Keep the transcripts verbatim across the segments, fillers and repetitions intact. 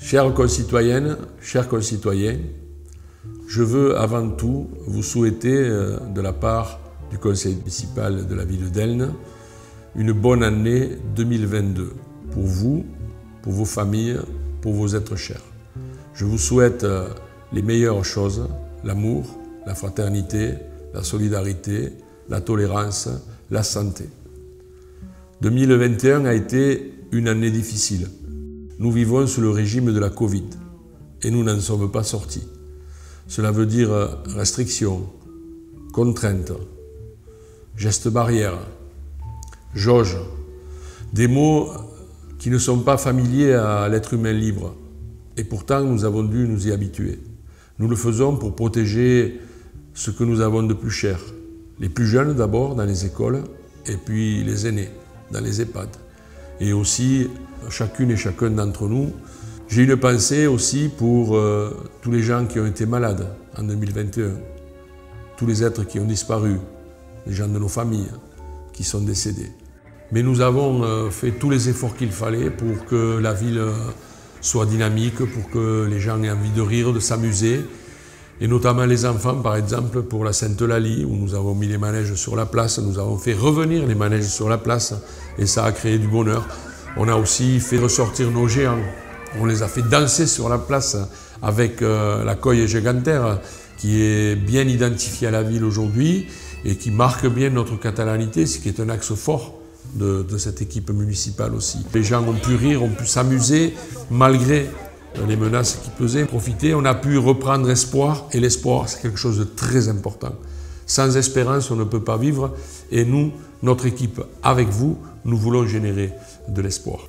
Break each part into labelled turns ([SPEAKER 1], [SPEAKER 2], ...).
[SPEAKER 1] Chères concitoyennes, chers concitoyens, je veux avant tout vous souhaiter, de la part du conseil municipal de la ville d'Elne, une bonne année deux mille vingt-deux pour vous, pour vos familles, pour vos êtres chers. Je vous souhaite les meilleures choses, l'amour, la fraternité, la solidarité, la tolérance, la santé. deux mille vingt et un a été une année difficile. Nous vivons sous le régime de la Covid et nous n'en sommes pas sortis. Cela veut dire restrictions, contraintes, gestes barrières, jauge, des mots qui ne sont pas familiers à l'être humain libre. Et pourtant, nous avons dû nous y habituer. Nous le faisons pour protéger ce que nous avons de plus cher. Les plus jeunes d'abord dans les écoles et puis les aînés dans les EHPAD. Et aussi, chacune et chacun d'entre nous. J'ai une pensée aussi pour euh, tous les gens qui ont été malades en deux mille vingt et un. Tous les êtres qui ont disparu, les gens de nos familles qui sont décédés. Mais nous avons euh, fait tous les efforts qu'il fallait pour que la ville euh, soit dynamique, pour que les gens aient envie de rire, de s'amuser. Et notamment les enfants, par exemple, pour la Sainte-Eulalie, où nous avons mis les manèges sur la place, nous avons fait revenir les manèges sur la place, et ça a créé du bonheur. On a aussi fait ressortir nos géants, on les a fait danser sur la place avec euh, la Colle Gigantère, qui est bien identifiée à la ville aujourd'hui, et qui marque bien notre catalanité, ce qui est un axe fort de, de cette équipe municipale aussi. Les gens ont pu rire, ont pu s'amuser, malgré les menaces qui pesaient, profiter, on a pu reprendre espoir, et l'espoir c'est quelque chose de très important. Sans espérance on ne peut pas vivre, et nous, notre équipe, avec vous, nous voulons générer de l'espoir.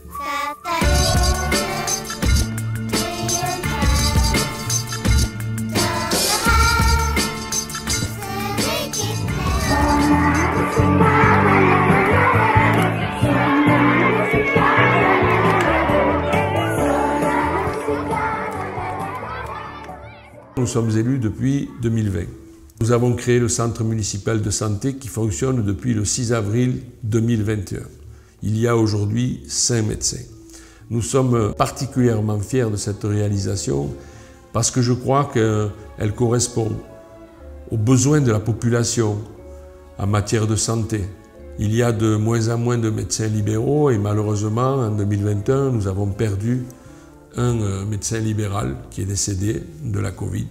[SPEAKER 1] Nous sommes élus depuis deux mille vingt. Nous avons créé le centre municipal de santé qui fonctionne depuis le six avril deux mille vingt et un. Il y a aujourd'hui cinq médecins. Nous sommes particulièrement fiers de cette réalisation parce que je crois qu'elle correspond aux besoins de la population en matière de santé. Il y a de moins en moins de médecins libéraux et malheureusement en deux mille vingt et un nous avons perdu un médecin libéral qui est décédé de la Covid.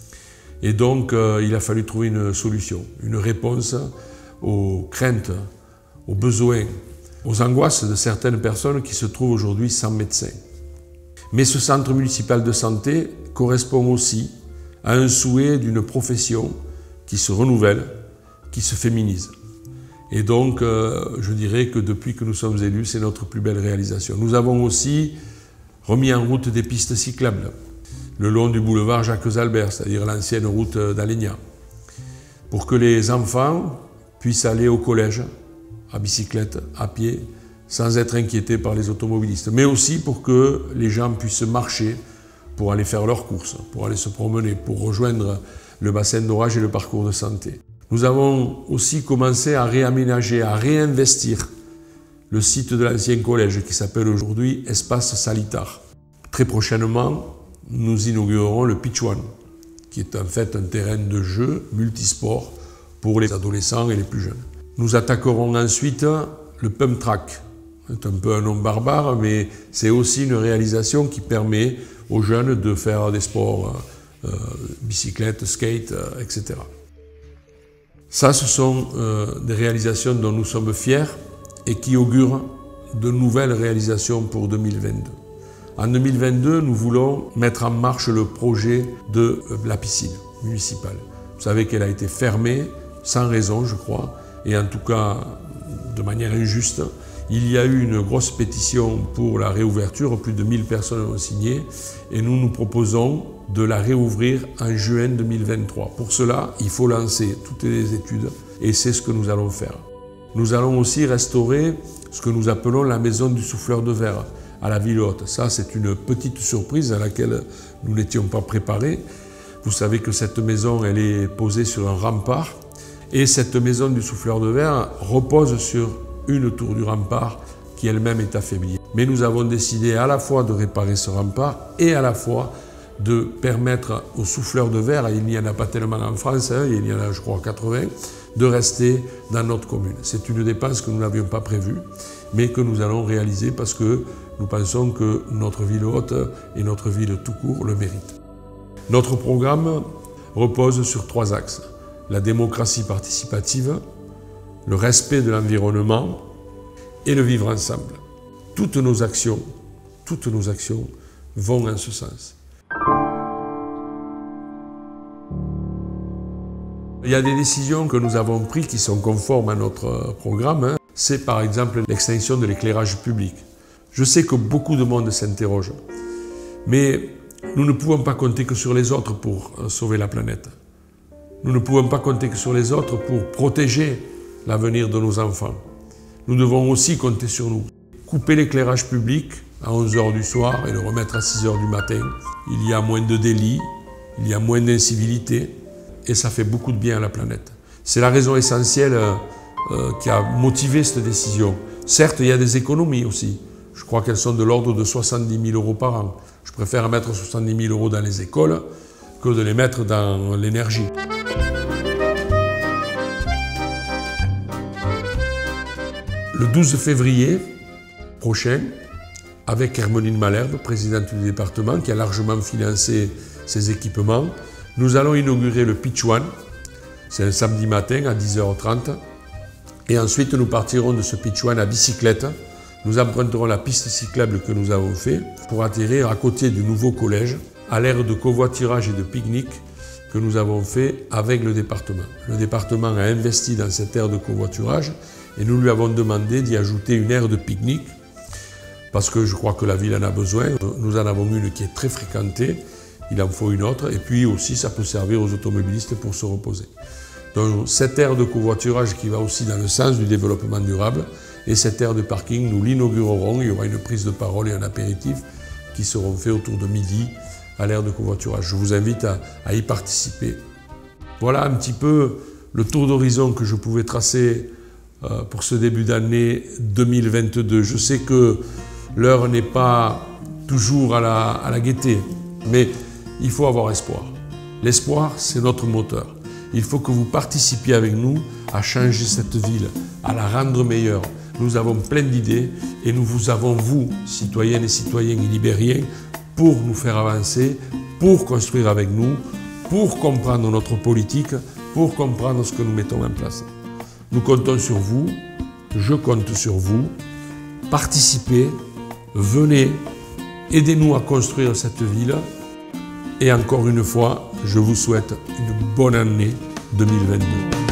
[SPEAKER 1] Et donc, euh, il a fallu trouver une solution, une réponse aux craintes, aux besoins, aux angoisses de certaines personnes qui se trouvent aujourd'hui sans médecin. Mais ce centre municipal de santé correspond aussi à un souhait d'une profession qui se renouvelle, qui se féminise. Et donc, euh, je dirais que depuis que nous sommes élus, c'est notre plus belle réalisation. Nous avons aussi remis en route des pistes cyclables le long du boulevard Jacques-Albert, c'est-à-dire l'ancienne route d'Alenia, pour que les enfants puissent aller au collège à bicyclette, à pied, sans être inquiétés par les automobilistes, mais aussi pour que les gens puissent marcher pour aller faire leurs courses, pour aller se promener, pour rejoindre le bassin d'orage et le parcours de santé. Nous avons aussi commencé à réaménager, à réinvestir le site de l'ancien collège qui s'appelle aujourd'hui Espace Salitar. Très prochainement, nous inaugurerons le Pitch One, qui est en fait un terrain de jeu multisport pour les adolescents et les plus jeunes. Nous attaquerons ensuite le Pump Track. C'est un peu un nom barbare, mais c'est aussi une réalisation qui permet aux jeunes de faire des sports, euh, bicyclette, skate, euh, et cetera. Ça, ce sont euh, des réalisations dont nous sommes fiers et qui augurent de nouvelles réalisations pour deux mille vingt-deux. En deux mille vingt-deux, nous voulons mettre en marche le projet de la piscine municipale. Vous savez qu'elle a été fermée, sans raison, je crois, et en tout cas de manière injuste. Il y a eu une grosse pétition pour la réouverture, plus de mille personnes ont signé, et nous nous proposons de la réouvrir en juin deux mille vingt-trois. Pour cela, il faut lancer toutes les études, et c'est ce que nous allons faire. Nous allons aussi restaurer ce que nous appelons la maison du souffleur de verre à la ville haute. Ça, c'est une petite surprise à laquelle nous n'étions pas préparés. Vous savez que cette maison, elle est posée sur un rempart, et cette maison du souffleur de verre repose sur une tour du rempart qui elle-même est affaiblie. Mais nous avons décidé à la fois de réparer ce rempart et à la fois de permettre aux souffleurs de verre, il n'y en a pas tellement en France, hein, il y en a je crois quatre-vingts, de rester dans notre commune. C'est une dépense que nous n'avions pas prévue, mais que nous allons réaliser parce que nous pensons que notre ville haute et notre ville tout court le méritent. Notre programme repose sur trois axes. La démocratie participative, le respect de l'environnement et le vivre ensemble. Toutes nos actions, toutes nos actions vont en ce sens. Il y a des décisions que nous avons prises qui sont conformes à notre programme. C'est par exemple l'extinction de l'éclairage public. Je sais que beaucoup de monde s'interroge, mais nous ne pouvons pas compter que sur les autres pour sauver la planète. Nous ne pouvons pas compter que sur les autres pour protéger l'avenir de nos enfants. Nous devons aussi compter sur nous. Couper l'éclairage public à onze heures du soir et le remettre à six heures du matin, il y a moins de délits, il y a moins d'incivilité et ça fait beaucoup de bien à la planète. C'est la raison essentielle euh, qui a motivé cette décision. Certes, il y a des économies aussi. Je crois qu'elles sont de l'ordre de soixante-dix mille euros par an. Je préfère mettre soixante-dix mille euros dans les écoles que de les mettre dans l'énergie. Le douze février prochain, avec Hermeline Malherbe, présidente du département, qui a largement financé ces équipements, nous allons inaugurer le Pitch One. C'est un samedi matin à dix heures trente. Et ensuite, nous partirons de ce Pitch One à bicyclette. Nous emprunterons la piste cyclable que nous avons faite pour atterrir à côté du nouveau collège, à l'aire de covoiturage et de pique-nique que nous avons fait avec le département. Le département a investi dans cette aire de covoiturage et nous lui avons demandé d'y ajouter une aire de pique-nique parce que je crois que la ville en a besoin. Nous en avons une qui est très fréquentée, il en faut une autre et puis aussi ça peut servir aux automobilistes pour se reposer. Donc cette aire de covoiturage qui va aussi dans le sens du développement durable et cette aire de parking, nous l'inaugurerons, il y aura une prise de parole et un apéritif qui seront faits autour de midi à l'aire de covoiturage. Je vous invite à, à y participer. Voilà un petit peu le tour d'horizon que je pouvais tracer euh, pour ce début d'année deux mille vingt-deux. Je sais que l'heure n'est pas toujours à la, à la gaieté, mais il faut avoir espoir. L'espoir, c'est notre moteur. Il faut que vous participiez avec nous à changer cette ville, à la rendre meilleure. Nous avons plein d'idées et nous vous avons, vous, citoyennes et citoyens et libériens, pour nous faire avancer, pour construire avec nous, pour comprendre notre politique, pour comprendre ce que nous mettons en place. Nous comptons sur vous, je compte sur vous. Participez, venez, aidez-nous à construire cette ville. Et encore une fois, je vous souhaite une bonne année deux mille vingt-deux.